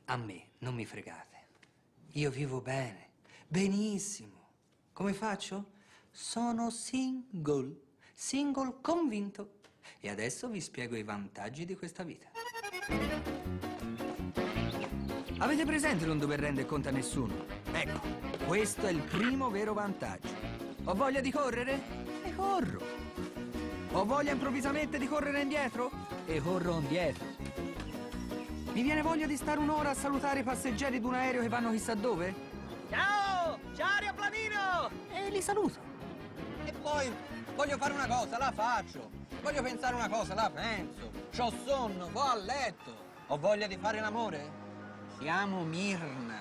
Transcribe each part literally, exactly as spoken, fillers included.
A me non mi fregate. Io vivo bene, benissimo. Come faccio? Sono single, single convinto. E adesso vi spiego i vantaggi di questa vita. Avete presente non dover rendere conto a nessuno? Ecco, questo è il primo vero vantaggio. Ho voglia di correre? E corro. Ho voglia improvvisamente di correre indietro? E corro indietro. Mi viene voglia di stare un'ora a salutare i passeggeri di un aereo che vanno chissà dove? Ciao! Ciao aeroplanino! E li saluto. E poi voglio fare una cosa, la faccio. Voglio pensare una cosa, la penso. C'ho sonno, vo' a letto. Ho voglia di fare l'amore? Chiamo Mirna.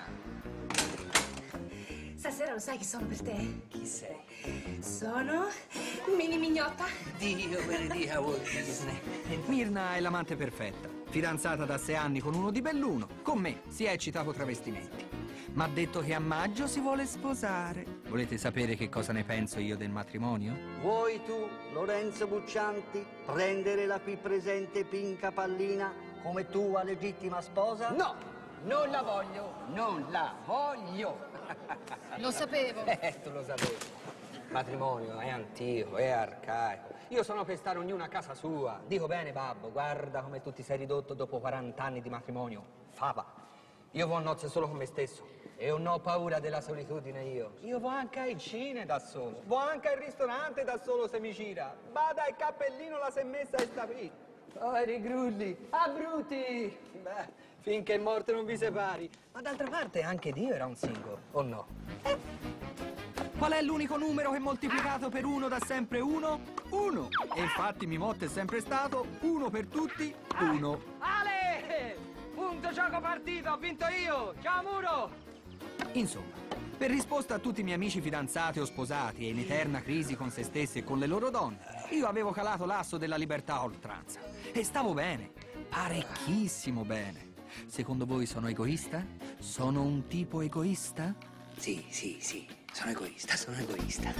Stasera lo sai chi sono per te? Chi sei? Sono Mini Mignotta. Dio benedica Walt Disney. Mirna è l'amante perfetta. Fidanzata da sei anni con uno di Belluno. Con me si eccita con travestimenti. Ma ha detto che a maggio si vuole sposare. Volete sapere che cosa ne penso io del matrimonio? Vuoi tu, Lorenzo Buccianti, prendere la qui presente Pinca Pallina come tua legittima sposa? No! Non la voglio! Non la voglio! Lo sapevo. Eh, tu lo sapevi. Il matrimonio è antico, è arcaico. Io sono per stare ognuno a casa sua. Dico bene, babbo, guarda come tu ti sei ridotto dopo quaranta anni di matrimonio. Fava. Io vo a nozze solo con me stesso e non ho paura della solitudine io. Io vo anche ai cine da solo. Vo anche al ristorante da solo se mi gira. Bada il cappellino la si è messa e sta qui. Poveri grulli, ah brutti! Beh, finché morte non vi separi. Ma d'altra parte anche Dio era un single, o no? Eh. Qual è l'unico numero che moltiplicato per uno dà sempre uno? Uno! E infatti Mimotto è sempre stato uno per tutti, uno. Ale! Punto gioco partito, ho vinto io! Ciao Muro! Insomma, per risposta a tutti i miei amici fidanzati o sposati e in eterna crisi con se stessi e con le loro donne, io avevo calato l'asso della libertà a oltranza. E stavo bene, parecchissimo bene. Secondo voi sono egoista? Sono un tipo egoista? Sì, sì, sì. Sono egoista, sono egoista.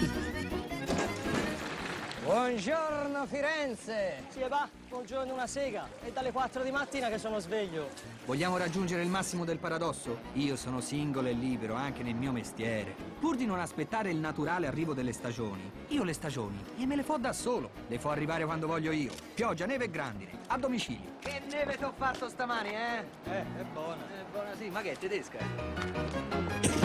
Buongiorno Firenze! Sì, e va, buongiorno una sega. È dalle quattro di mattina che sono sveglio. Vogliamo raggiungere il massimo del paradosso? Io sono singolo e libero anche nel mio mestiere. Pur di non aspettare il naturale arrivo delle stagioni, io le stagioni e me le fo da solo. Le fo arrivare quando voglio io. Pioggia, neve e grandine, a domicilio. Che neve t'ho fatto stamani, eh? Eh, è buona. È buona sì, ma che è tedesca?